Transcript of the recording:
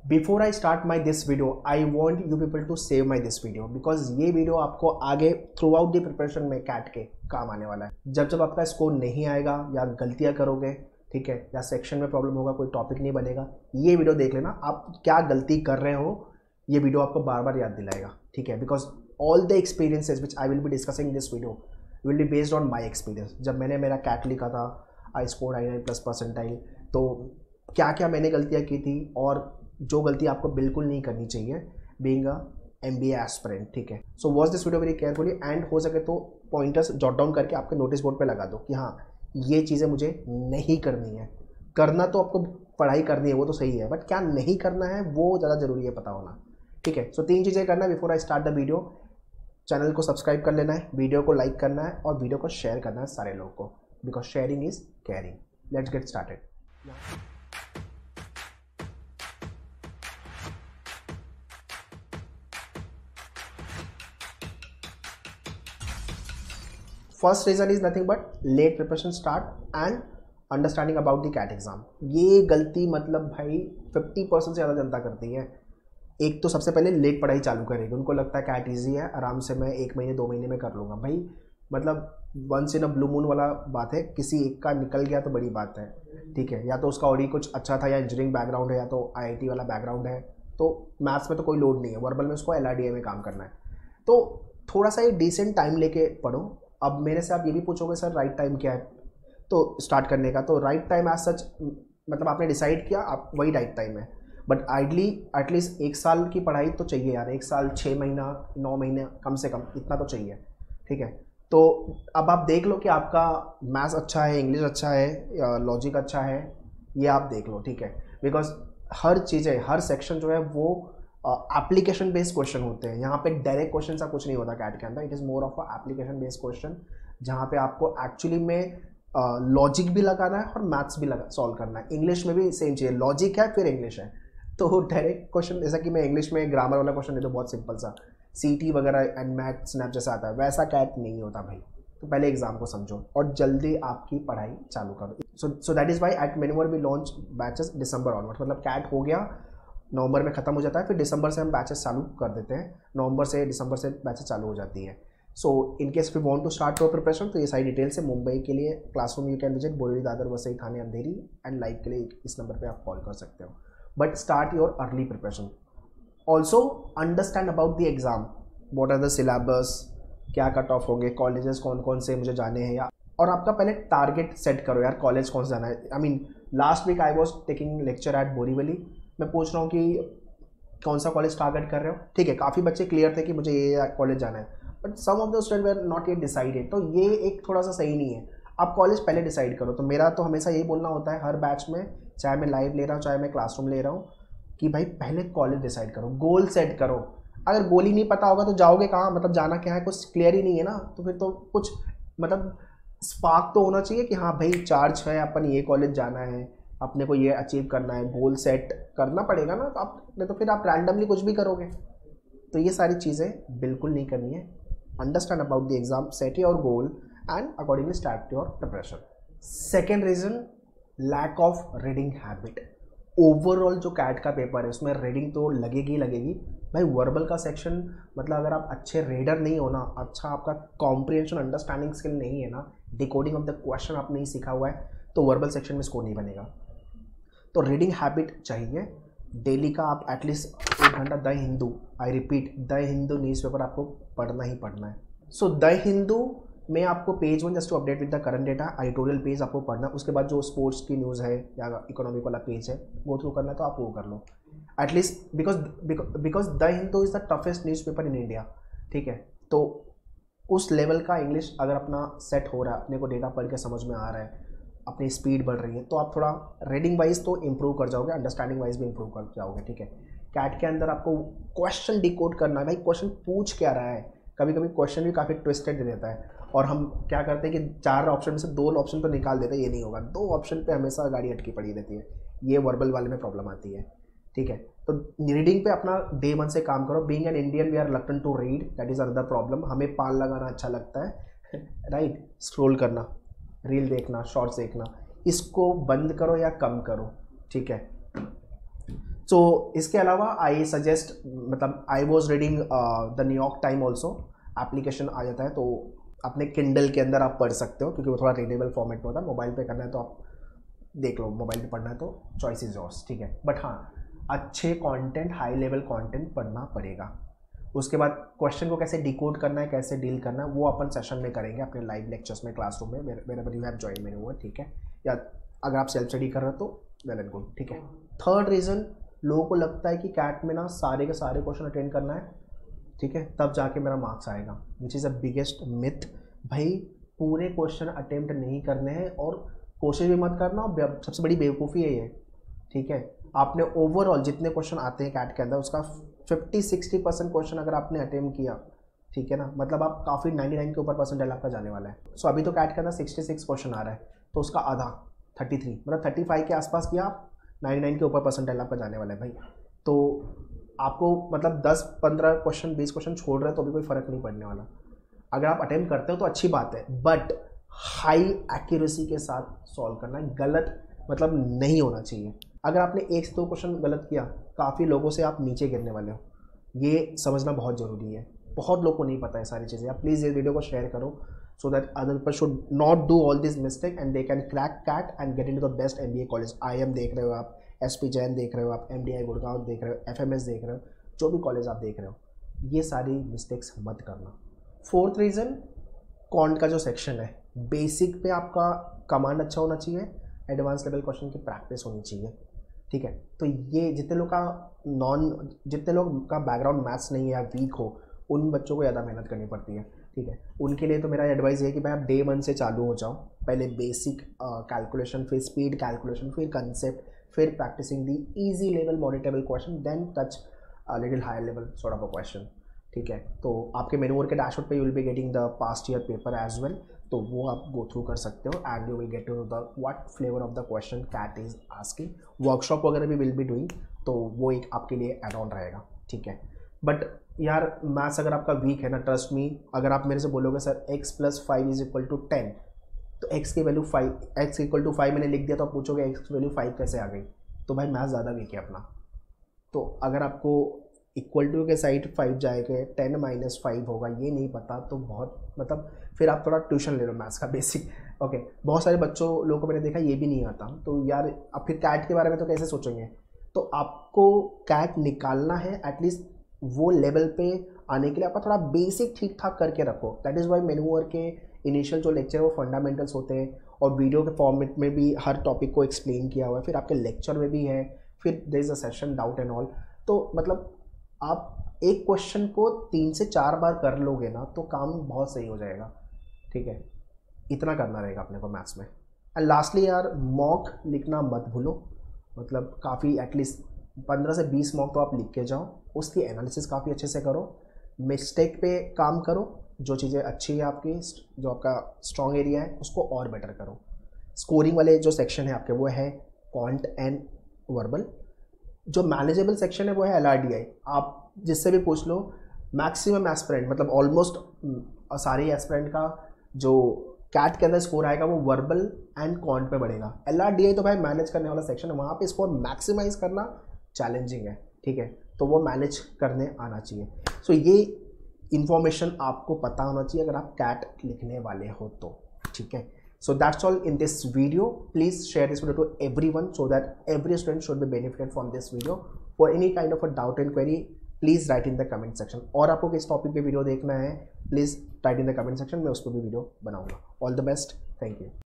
Before I start my this video I want you people to save my this video because ये video आपको आगे throughout the preparation में CAT के काम आने वाला है। जब जब आपका स्कोर नहीं आएगा या गलतियां करोगे, ठीक है, या सेक्शन में प्रॉब्लम होगा, कोई टॉपिक नहीं बनेगा, ये वीडियो देख लेना। आप क्या गलती कर रहे हो ये वीडियो आपको बार बार याद दिलाएगा, ठीक है। Because all the experiences which I will be discussing this video will be based on my experience. जब मैंने मेरा कैट लिखा था, आई स्कोर 99+ परसेंटाइल, तो क्या क्या मैंने गलतियाँ की थी और जो गलती आपको बिल्कुल नहीं करनी चाहिए बीइंग अ MBA एस्पिरेंट, ठीक है। So watch this video very carefully and हो सके तो पॉइंटर्स जॉट डाउन करके आपके नोटिस बोर्ड पे लगा दो कि हाँ ये चीज़ें मुझे नहीं करनी है। करना तो आपको पढ़ाई करनी है, वो तो सही है, बट क्या नहीं करना है वो ज़्यादा ज़रूरी है पता होना, ठीक है। सो 3 चीज़ें करना है before I start the video. Channel को सब्सक्राइब कर लेना है, वीडियो को लाइक करना है और वीडियो को शेयर करना है सारे लोगों को, because sharing is caring. Let's get started. First reason is nothing but late preparation start and understanding about the CAT exam. ये गलती मतलब भाई 50% से ज़्यादा जनता करती है। एक तो सबसे पहले लेट पढ़ाई चालू करेगी, उनको लगता है कैट ईजी है, आराम से मैं 1 महीने 2 महीने में कर लूँगा। भाई मतलब once in a blue moon वाला बात है, किसी एक का निकल गया तो बड़ी बात है, ठीक है। या तो उसका ऑडी कुछ अच्छा था, या इंजीनियरिंग बैकग्राउंड है, या तो IIT वाला बैकग्राउंड है, तो मैथ्स में तो कोई लोड नहीं है, वर्बल में उसको LRDA में काम करना है। तो थोड़ा सा ये डिसेंट टाइम लेके पढ़ो। अब मेरे से आप ये भी पूछोगे सर राइट टाइम क्या है तो स्टार्ट करने का, तो राइट टाइम एज सच मतलब आपने डिसाइड किया, आप वही राइट टाइम है। बट आइडली एटलीस्ट 1 साल की पढ़ाई तो चाहिए यार, 1 साल 6 महीना 9 महीने कम से कम इतना तो चाहिए, ठीक है। तो अब आप देख लो कि आपका मैथ्स अच्छा है, इंग्लिश अच्छा है, लॉजिक अच्छा है, ये आप देख लो, ठीक है। बिकॉज हर चीज़ें, हर सेक्शन जो है वो एप्लीकेशन बेस्ड क्वेश्चन होते हैं। यहाँ पे डायरेक्ट क्वेश्चन सा कुछ नहीं होता कैट के अंदर, it is more of a application based question, जहाँ पे आपको एक्चुअली में लॉजिक भी लगाना है और मैथ्स भी सॉल्व करना है। इंग्लिश में भी सेम चाहिए, लॉजिक है फिर इंग्लिश है। तो डायरेक्ट क्वेश्चन जैसा कि मैं इंग्लिश में ग्रामर वाला क्वेश्चन दे दो बहुत सिंपल सा, CT वगैरह एंड मैथ स्नैप जैसा आता है, वैसा कैट नहीं होता भाई। तो पहले एग्जाम को समझो और जल्दी आपकी पढ़ाई चालू करो। So that is why at minimum we launch batches December onward. मतलब कैट हो गया नवंबर में ख़त्म हो जाता है, फिर दिसंबर से हम बैचेस चालू कर देते हैं, नवंबर से दिसंबर से बैचेस चालू हो जाती है। So in case we want to start your preparation, तो ये सारी डिटेल्स है। मुंबई के लिए classroom you can visit Borivali, Dadar, Vasai, Thane, Andheri, and live के लिए इस नंबर पे आप कॉल कर सकते हो। But start your early preparation. Also understand about the exam, what are the syllabus, क्या कट ऑफ होंगे, कॉलेजेस कौन कौन से मुझे जाने हैं, या और आपका पहले टारगेट सेट करो यार, कॉलेज कौन सा जाना है। I mean last week I was taking lecture at Borivali, मैं पूछ रहा हूँ कि कौन सा कॉलेज टारगेट कर रहे हो, ठीक है। काफ़ी बच्चे क्लियर थे कि मुझे ये कॉलेज जाना है, but some of the student were not yet decided. तो ये एक थोड़ा सा सही नहीं है, आप कॉलेज पहले डिसाइड करो। तो मेरा तो हमेशा यही बोलना होता है हर बैच में, चाहे मैं लाइव ले रहा हूँ चाहे मैं क्लासरूम ले रहा हूँ, कि भाई पहले कॉलेज डिसाइड करो, गोल सेट करो। अगर गोल ही नहीं पता होगा तो जाओगे कहाँ, मतलब जाना क्या है, कुछ क्लियर ही नहीं है ना, तो फिर तो कुछ मतलब स्पार्क तो होना चाहिए कि हाँ भाई चार्ज है, अपन ये कॉलेज जाना है, अपने को ये अचीव करना है, गोल सेट करना पड़ेगा ना। तो आप नहीं तो फिर आप रैंडमली कुछ भी करोगे, तो ये सारी चीज़ें बिल्कुल नहीं करनी है। Understand about the exam, set your goal and accordingly start your preparation. Second reason, lack of reading habit. Overall जो कैट का पेपर है उसमें रीडिंग तो लगेगी लगेगी भाई। वर्बल का सेक्शन मतलब अगर आप अच्छे रीडर नहीं हो ना, अच्छा आपका कॉम्प्रिहेंशन अंडरस्टैंडिंग स्किल नहीं है ना, डिकोडिंग ऑफ द क्वेश्चन आप नहीं सीखा हुआ है, तो वर्बल सेक्शन में स्कोर नहीं बनेगा। तो रीडिंग हैबिट चाहिए डेली का। आप एटलीस्ट 1 घंटा the Hindu, I repeat the Hindu newspaper आपको पढ़ना ही पढ़ना है। सो द हिंदू में आपको page 1 just to update with the current data, editorial page आपको पढ़ना, उसके बाद जो स्पोर्ट्स की न्यूज़ है या इकोनॉमिक वाला पेज है वो थ्रू करना है, तो आप वो कर लो at least. Because the Hindu is the toughest newspaper in India, ठीक है। तो उस लेवल का इंग्लिश अगर अपना सेट हो रहा है, अपने को डेटा पढ़ के समझ में आ रहा है, अपनी स्पीड बढ़ रही है, तो आप थोड़ा रीडिंग वाइज तो इंप्रूव कर जाओगे, अंडरस्टैंडिंग वाइज भी इंप्रूव कर जाओगे, ठीक है। कैट के अंदर आपको क्वेश्चन डिकोड करना है, भाई क्वेश्चन पूछ क्या रहा है। कभी कभी क्वेश्चन भी काफ़ी ट्विस्टेड दे देता है, और हम क्या करते हैं कि 4 ऑप्शन में से 2 ऑप्शन तो निकाल देते हैं, ये नहीं होगा, 2 ऑप्शन पे हमेशा गाड़ी अटकी पड़ी रहती है, ये वर्बल वाले में प्रॉब्लम आती है, ठीक है। तो रीडिंग पे अपना डे 1 से काम करो। Being an Indian we are reluctant to read, that is another problem. हमें पान लगाना अच्छा लगता है राइट, स्क्रॉल करना, रील देखना, शॉर्ट्स देखना, इसको बंद करो या कम करो, ठीक है। सो इसके अलावा आई सजेस्ट, मतलब I was reading the New York time also, application आ जाता है, तो अपने किंडल के अंदर आप पढ़ सकते हो, क्योंकि वो थोड़ा रीडेबल फॉर्मेट में होता है। मोबाइल पे करना है तो आप देख लो, मोबाइल पे पढ़ना है तो चॉइस इज योर्स, ठीक है। बट हाँ, अच्छे कंटेंट, हाई लेवल कंटेंट पढ़ना पड़ेगा। उसके बाद क्वेश्चन को कैसे डिकोड करना है, कैसे डील करना है, वो अपन सेशन में करेंगे अपने लाइव लेक्चर्स में, क्लासरूम में, वेरेवर यू हैव जॉइन मेरे हुआ, ठीक है। या अगर आप सेल्फ स्टडी कर रहे हो तो वेल एंड गुड, ठीक है। थर्ड रीज़न, लोगों को लगता है कि कैट में ना सारे के सारे क्वेश्चन अटेंड करना है, ठीक है, तब जाके मेरा मार्क्स आएगा, which is a biggest myth. भाई पूरे क्वेश्चन अटेम्प्ट नहीं करने हैं और कोशिश भी मत करना, और सबसे बड़ी बेवकूफ़ी है ये, ठीक है। आपने ओवरऑल जितने क्वेश्चन आते हैं कैट के अंदर उसका 50-60% क्वेश्चन अगर आपने अटेम्प्ट किया, ठीक है ना, मतलब आप काफ़ी 99 के ऊपर परसेंटाइल आपका जाने वाला है। सो अभी तो कैट के अंदर 66 क्वेश्चन आ रहा है, तो उसका आधा 33 मतलब 35 के आसपास किया आप, 99 के ऊपर परसेंटाइल आपका जाने वाला है भाई। तो आपको मतलब 10-15 क्वेश्चन 20 क्वेश्चन छोड़ रहे हैं तो भी कोई फ़र्क नहीं पड़ने वाला। अगर आप अटेम्प्ट करते हो तो अच्छी बात है, बट हाई एक्यूरेसी के साथ सॉल्व करना है, गलत मतलब नहीं होना चाहिए। अगर आपने 1 से 2 क्वेश्चन गलत किया, काफ़ी लोगों से आप नीचे गिरने वाले हो, ये समझना बहुत ज़रूरी है। बहुत लोगों को नहीं पता है सारी चीज़ें। आप प्लीज़ ये वीडियो को शेयर करो, so that other people should not do all this mistake and they can crack CAT and get into the best MBA college. IIM देख रहे हो आप, SP जैन देख रहे हो आप, MDI गुड़गांव देख रहे हो, FMS देख रहे हो, जो भी कॉलेज आप देख रहे हो, ये सारी मिस्टेक्स मत करना। फोर्थ रीज़न, कॉन्ट का जो सेक्शन है, बेसिक पे आपका कमांड अच्छा होना चाहिए, एडवांस लेवल क्वेश्चन की प्रैक्टिस होनी चाहिए, ठीक है। तो ये जितने लोग का बैकग्राउंड मैथ्स नहीं है या वीक हो, उन बच्चों को ज़्यादा मेहनत करनी पड़ती है, ठीक है। उनके लिए तो मेरा एडवाइस ये है कि भाई आप डे 1 से चालू हो जाओ, पहले बेसिक कैलकुलेशन, फिर स्पीड कैलकुलेशन, फिर कंसेप्ट, फिर practicing the easy level monitorable question, then touch little higher level sort of a question, ठीक है। तो आपके मेनूवर के डैशबोर्ड पे you will be getting the past year paper as well, तो वो आप गो थ्रू कर सकते हो and you will get to know the what flavour of the question CAT is asking. Workshop वगैरह भी विल बी डूइंग, तो वो एक आपके लिए एड ऑन रहेगा, ठीक है। बट यार मैथ्स अगर आपका वीक है ना, ट्रस्ट मी, अगर आप मेरे से बोलोगे सर x + 5 = 10, तो x की वैल्यू 5, x = 5 मैंने लिख दिया, तो आप पूछोगे x की वैल्यू 5 कैसे आ गई, तो भाई मैथ्स ज़्यादा वीक है अपना। तो अगर आपको इक्वल टू के साइड 5 जाएगा, 10 - 5 होगा, ये नहीं पता, तो बहुत मतलब फिर आप थोड़ा ट्यूशन ले लो मैथ्स का बेसिक, ओके। बहुत सारे लोगों को मैंने देखा ये भी नहीं आता, तो यार अब फिर कैट के बारे में तो कैसे सोचेंगे। तो आपको कैट निकालना है, एटलीस्ट वो लेवल पे आने के लिए आपका थोड़ा बेसिक ठीक ठाक करके रखो। दैट इज़ वाई मेनूवर के इनिशियल जो लेक्चर है वो फंडामेंटल्स होते हैं, और वीडियो के फॉर्मेट में भी हर टॉपिक को एक्सप्लेन किया हुआ है, फिर आपके लेक्चर में भी है, फिर there is a session doubt and all. तो मतलब आप एक क्वेश्चन को 3 से 4 बार कर लोगे ना, तो काम बहुत सही हो जाएगा, ठीक है। इतना करना रहेगा अपने को मैथ्स में। एंड लास्टली यार, मॉक लिखना मत भूलो, मतलब काफ़ी एटलीस्ट 15 से 20 मॉक तो आप लिख के जाओ, उसकी एनालिसिस काफ़ी अच्छे से करो, मिस्टेक पे काम करो, जो चीज़ें अच्छी है आपकी, जो आपका स्ट्रॉन्ग एरिया है उसको और बेटर करो। स्कोरिंग वाले जो सेक्शन है आपके वो है क्वांट एंड वर्बल। जो मैनेजेबल सेक्शन है वो है LRDI। आप जिससे भी पूछ लो, मैक्सिमम एस्पिरेंट मतलब ऑलमोस्ट सारे एस्पिरेंट का जो कैट के अंदर स्कोर आएगा वो वर्बल एंड क्वांट पे बढ़ेगा। LRDI तो भाई मैनेज करने वाला सेक्शन है, वहाँ पे स्कोर मैक्सिमाइज करना चैलेंजिंग है, ठीक है, तो वो मैनेज करने आना चाहिए। सो ये इन्फॉर्मेशन आपको पता होना चाहिए अगर आप कैट लिखने वाले हो तो, ठीक है। So that's all in this video. Please share this video to everyone so that every student should be benefited from this video. For any kind of a doubt and query, please write in the comment section. और आपको किस topic पे video देखना है, please write in the comment section, मैं उस पर भी वीडियो बनाऊंगा। All the best. Thank you.